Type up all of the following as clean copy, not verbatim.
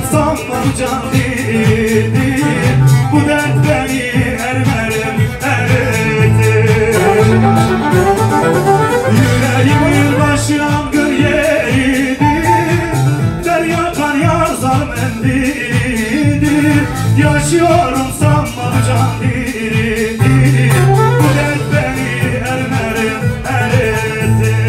sanmam can değildir. Bu dert beni ermerim eritir. Yüreğimin başı yangın yeridir. Derya kan yar zalmendidir. Yaşıyorum sanmam can değildir. Bu dert beni ermerim eritir.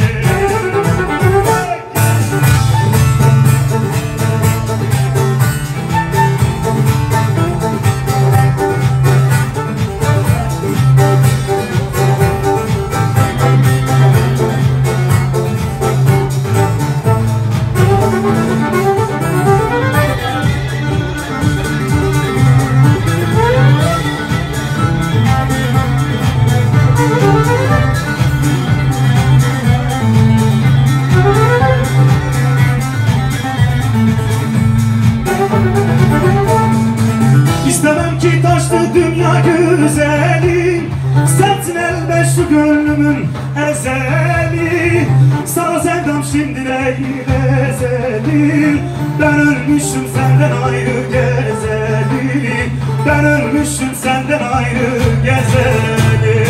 İstemem ki taştı dünya güzeli, sensin elbet şu gönlümün ezeli. Sana sevdam şimdi değil ezeli. Ben ölmüşüm senden ayrı gezeli. Ben ölmüşüm senden ayrı gezeli.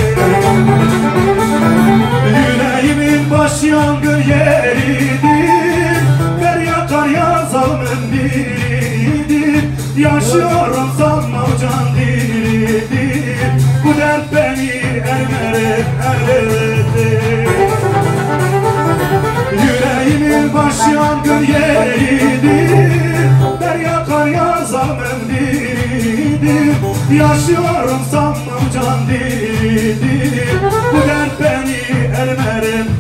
Yüreğimin başı yangın yeridir. Derya kar yar zalımın biridir. Yaşıyorum sanmam can değildir. Bu dert beni ermerim eritir. Yüreğimin başı yangın yeridir. Derya kar yar zalımın biridir. Yaşıyorum sanmam can değildir. Bu dert beni ermerim